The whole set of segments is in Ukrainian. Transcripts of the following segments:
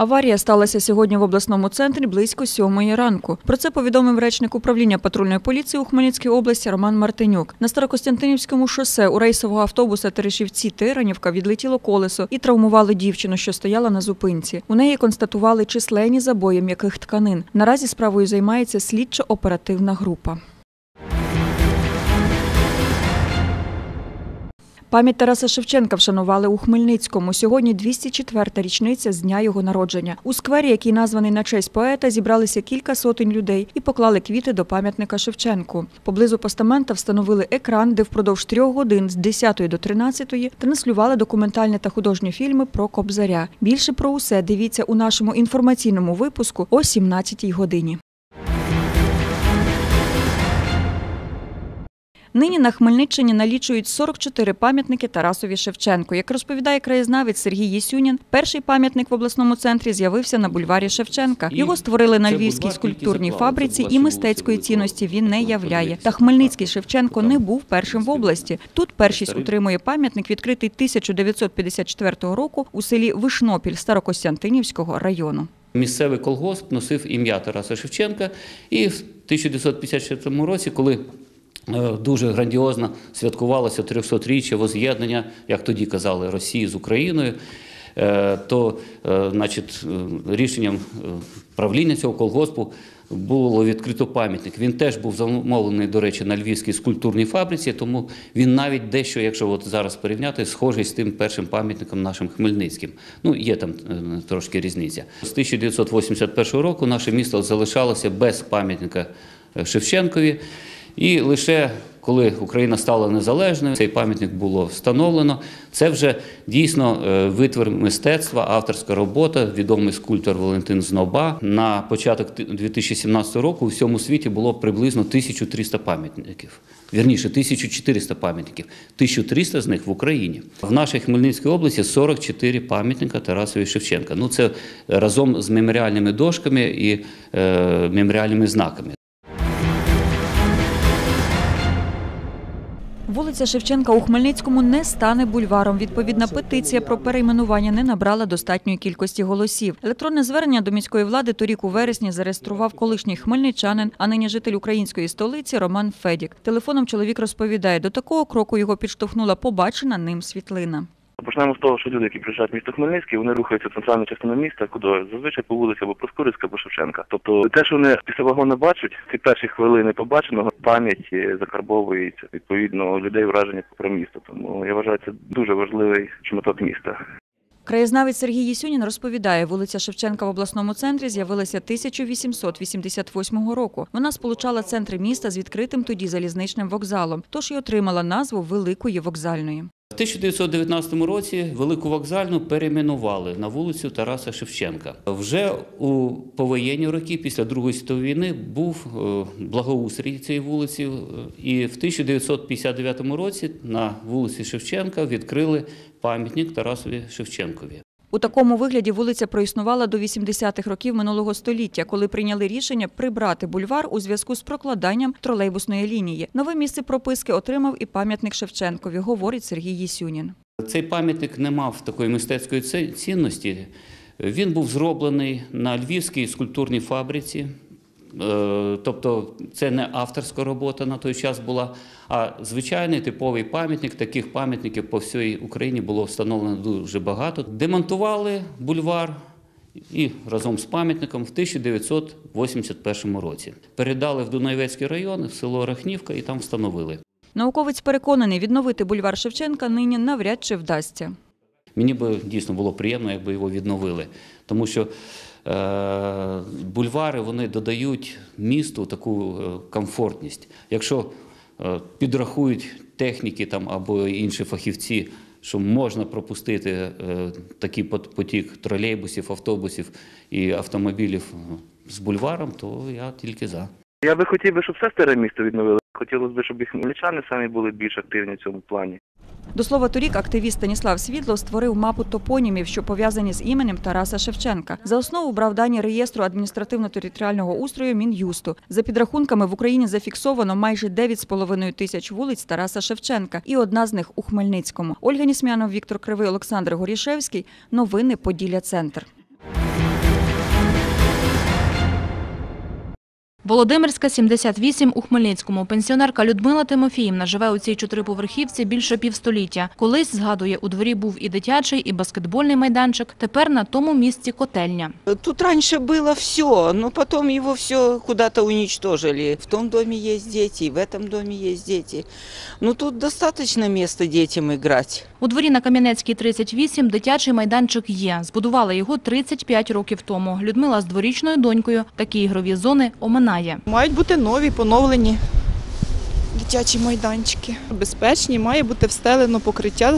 Аварія сталася сьогодні в обласному центрі близько 7-ї ранку. Про це повідомив речник управління патрульної поліції у Хмельницькій області Роман Мартинюк. На Старокостянтинівському шосе у рейсового автобуса Терешівці-Тиранівка відлетіло колесо і травмувало дівчину, що стояла на зупинці. У неї констатували численні забої м'яких тканин. Наразі справою займається слідчо-оперативна група. Пам'ять Тараса Шевченка вшанували у Хмельницькому. Сьогодні 204-та річниця з дня його народження. У сквері, який названий на честь поета, зібралися кілька сотень людей і поклали квіти до пам'ятника Шевченку. Поблизу постамента встановили екран, де впродовж 3 годин з 10 до 13 транслювали документальні та художні фільми про Кобзаря. Більше про усе дивіться у нашому інформаційному випуску о 17-й годині. Нині на Хмельниччині налічують 44 пам'ятники Тарасові Шевченку. Як розповідає краєзнавець Сергій Єсюнін, перший пам'ятник в обласному центрі з'явився на бульварі Шевченка. Його створили на Львівській скульптурній фабриці і мистецької цінності він не являє. Та Хмельницький Шевченко не був першим в області. Тут першість утримує пам'ятник, відкритий 1954 року у селі Вишнопіль Старокостянтинівського району. Місцевий колгосп носив ім'я Тараса Шевченка і в 1954 році, коли дуже грандіозно святкувалося 300-річчя воз'єднання, як тоді казали, Росії з Україною, то рішенням правління цього колгоспу було відкрито пам'ятник. Він теж був замовлений, до речі, на Львівській скульптурній фабриці, тому він навіть дещо, якщо от зараз порівняти, схожий з тим першим пам'ятником нашим хмельницьким. Ну, є там трошки різниця. З 1981 року наше місто залишалося без пам'ятника Шевченкові. І лише коли Україна стала незалежною, цей пам'ятник було встановлено. Це вже дійсно витвір мистецтва, авторська робота, відомий скульптор Валентин Зноба. На початок 2017 року у всьому світі було приблизно 1300 пам'ятників. Вірніше, 1400 пам'ятників. 1300 з них в Україні. В нашій Хмельницькій області 44 пам'ятника Тарасові Шевченка. Ну, це разом з меморіальними дошками і меморіальними знаками. Вулиця Шевченка у Хмельницькому не стане бульваром. Відповідна петиція про перейменування не набрала достатньої кількості голосів. Електронне звернення до міської влади торік у вересні зареєстрував колишній хмельничанин, а нині житель української столиці Роман Федік. Телефоном чоловік розповідає, до такого кроку його підштовхнула побачена ним світлина. Почнемо з того, що люди, які приїжджають в місто Хмельницький, вони рухаються в центральну частину міста, куди зазвичай по вулиці або Проскурівська, або Шевченка. Тобто те, що вони після вагона бачать, ці перші хвилини побаченого, пам'ять закарбовується, відповідно, людей враження про місто. Тому я вважаю, це дуже важливий шматок міста. Краєзнавець Сергій Єсюнін розповідає, вулиця Шевченка в обласному центрі з'явилася 1888 року. Вона сполучала центри міста з відкритим тоді залізничним вокзалом, тож і отримала назву Великої вокзальної. В 1919 році Велику вокзальну перейменували на вулицю Тараса Шевченка. Вже у повоєнні роки, після Другої світової війни, був благоустрій цієї вулиці. І в 1959 році на вулиці Шевченка відкрили пам'ятник Тарасові Шевченкові. У такому вигляді вулиця проіснувала до 80-х років минулого століття, коли прийняли рішення прибрати бульвар у зв'язку з прокладанням тролейбусної лінії. Нове місце прописки отримав і пам'ятник Шевченкові, говорить Сергій Єсюнін. Цей пам'ятник не мав такої мистецької цінності. Він був зроблений на Львівській скульптурній фабриці. Тобто це не авторська робота на той час була, а звичайний типовий пам'ятник. Таких пам'ятників по всій Україні було встановлено дуже багато. Демонтували бульвар і разом з пам'ятником в 1981 році. Передали в Дунаєвецький район, в село Рахнівка, і там встановили. Науковець переконаний, відновити бульвар Шевченка нині навряд чи вдасться. Мені б дійсно було приємно, якби його відновили, тому що бульвари, вони додають місту таку комфортність. Якщо підрахують техніки там, або інші фахівці, що можна пропустити такий потік тролейбусів, автобусів і автомобілів з бульваром, то я тільки за. Я би хотів, щоб все старе місто відновили. Хотілося б, щоб і хмельничани самі були більш активні в цьому плані. До слова, торік активіст Станіслав Світлов створив мапу топонімів, що пов'язані з іменем Тараса Шевченка. За основу брав дані реєстру адміністративно-територіального устрою Мін'юсту. За підрахунками, в Україні зафіксовано майже 9,5 тисяч вулиць Тараса Шевченка, і одна з них у Хмельницькому. Ольга Нісмянов, Віктор Кривий, Олександр Горішевський. Новини Поділля Центр. Володимирська, 78, у Хмельницькому. Пенсіонерка Людмила Тимофіївна живе у цій чотириповерхівці більше півстоліття. Колись, згадує, у дворі був і дитячий, і баскетбольний майданчик. Тепер на тому місці котельня. Тут раньше было все, но потом его все куда-то уничтожили. В том доме есть дети, в этом доме есть дети. Но тут достаточно места детям играть. У дворі на Кам'янецькій, 38, дитячий майданчик є. Збудували його 35 років тому. Людмила з дворічною донькою такі ігрові зони оминає. Мають бути нові, поновлені дитячі майданчики. Безпечні, має бути встелено покриття,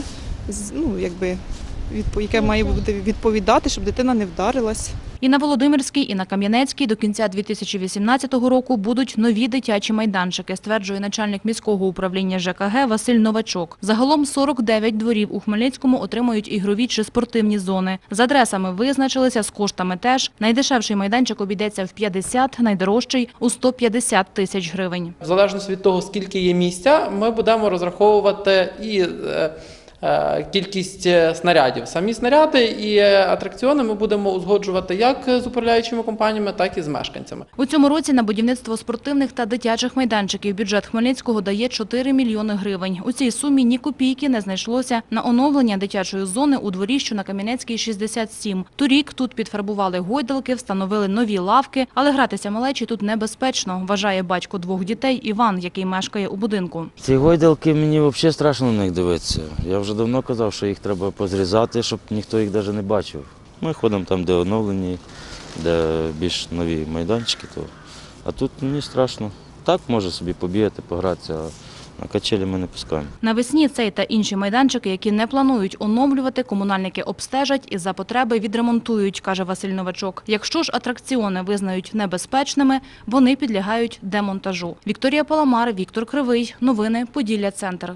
яке має бути відповідати, щоб дитина не вдарилась. І на Володимирській, і на Кам'янецькій до кінця 2018 року будуть нові дитячі майданчики, стверджує начальник міського управління ЖКГ Василь Новачок. Загалом 49 дворів у Хмельницькому отримають ігрові чи спортивні зони. З адресами визначилися, з коштами теж. Найдешевший майданчик обійдеться в 50, найдорожчий – у 150 тисяч гривень. В залежності від того, скільки є місця, ми будемо розраховувати і кількість снарядів. Самі снаряди і атракціони ми будемо узгоджувати як з управляючими компаніями, так і з мешканцями. У цьому році на будівництво спортивних та дитячих майданчиків бюджет Хмельницького дає 4 мільйони гривень. У цій сумі ні копійки не знайшлося на оновлення дитячої зони у дворі, що на Кам'янецькій, 67. Торік тут підфарбували гойдалки, встановили нові лавки, але гратися малечі тут небезпечно, вважає батько 2 дітей Іван, який мешкає у будинку. Ці гойдалки, мені взагалі страшно на них дивитися. Я вже давно казав, що їх треба позрізати, щоб ніхто їх навіть не бачив. Ми ходимо там, де оновлені, де більш нові майданчики. А тут мені страшно. Так може собі побігати, погратися, а на качелі ми не пускаємо. Навесні цей та інші майданчики, які не планують оновлювати, комунальники обстежать і за потреби відремонтують, каже Василь Новачок. Якщо ж атракціони визнають небезпечними, вони підлягають демонтажу. Вікторія Паламар, Віктор Кривий. Новини Поділля Центр.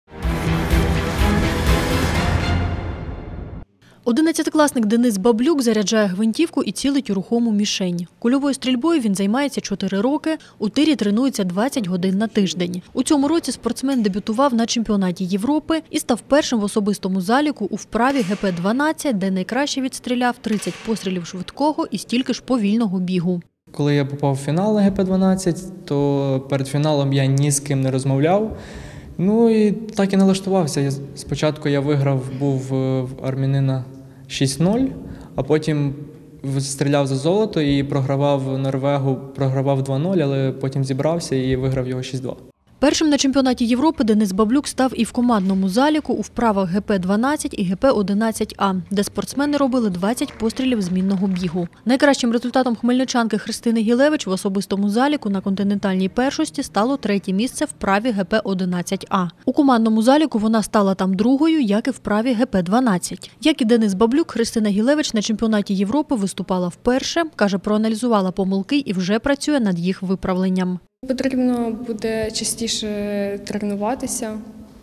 11-класник Денис Баблюк заряджає гвинтівку і цілить у рухому мішень. Кульовою стрільбою він займається 4 роки, у тирі тренується 20 годин на тиждень. У цьому році спортсмен дебютував на чемпіонаті Європи і став першим в особистому заліку у вправі ГП-12, де найкраще відстріляв 30 пострілів швидкого і стільки ж повільного бігу. Коли я попав в фінал на ГП-12, то перед фіналом я ні з ким не розмовляв. Ну і так і налаштувався. Спочатку я був в армянина 6-0, а потім стріляв за золото і програвав Норвегу, програвав 2-0, але потім зібрався і виграв його 6-2. Першим на чемпіонаті Європи Денис Баблюк став і в командному заліку у вправах ГП-12 і ГП-11А, де спортсмени робили 20 пострілів змінного бігу. Найкращим результатом хмельничанки Христини Гілевич в особистому заліку на континентальній першості стало 3-є місце в вправі ГП-11А. У командному заліку вона стала там 2-ю, як і в вправі ГП-12. Як і Денис Баблюк, Христина Гілевич на чемпіонаті Європи виступала вперше, каже, проаналізувала помилки і вже працює над їх виправленням. Потрібно буде частіше тренуватися,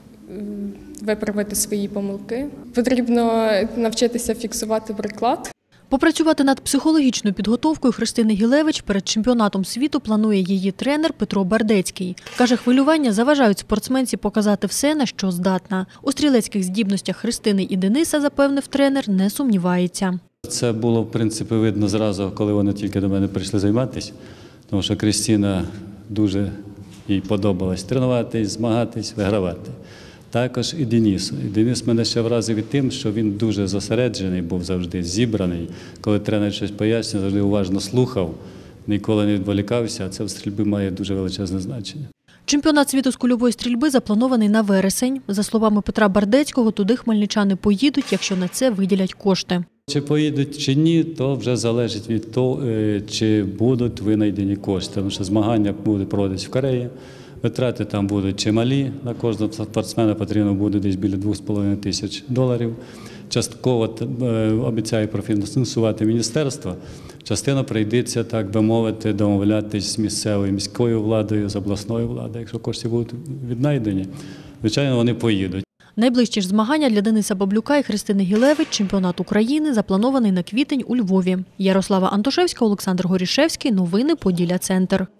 виправити свої помилки. Потрібно навчитися фіксувати приклад. Попрацювати над психологічною підготовкою Христини Гілевич перед чемпіонатом світу планує її тренер Петро Бардецький. Каже, хвилювання заважають спортсменці показати все, на що здатна. У стрілецьких здібностях Христини і Дениса, запевнив тренер, не сумнівається. Це було, в принципі, видно зразу, коли вони тільки до мене прийшли займатися. Тому що Кристина дуже їй подобалось тренуватись, змагатись, вигравати. Також і Денису. І Денис мене ще вразив і тим, що він дуже зосереджений був завжди, зібраний. Коли тренер щось пояснює, завжди уважно слухав, ніколи не відволікався, а це в стрільбі має дуже величезне значення. Чемпіонат світу з кульової стрільби запланований на вересень. За словами Петра Бардецького, туди хмельничани поїдуть, якщо на це виділять кошти. Чи поїдуть, чи ні, то вже залежить від того, чи будуть винайдені кошти. Тому що змагання будуть проводитися в Кореї, витрати там будуть чималі, на кожного спортсмена потрібно буде десь біля $2500. Частково обіцяє профінансувати міністерство, частина прийдеться, так би мовити, домовлятися з місцевою міською владою, з обласною владою. Якщо кошти будуть віднайдені, звичайно, вони поїдуть. Найближчі ж змагання для Дениса Баблюка і Христини Гілевич, чемпіонат України, запланований на квітень у Львові. Ярослава Антошевська, Олександр Горішевський. Новини Поділля Центр.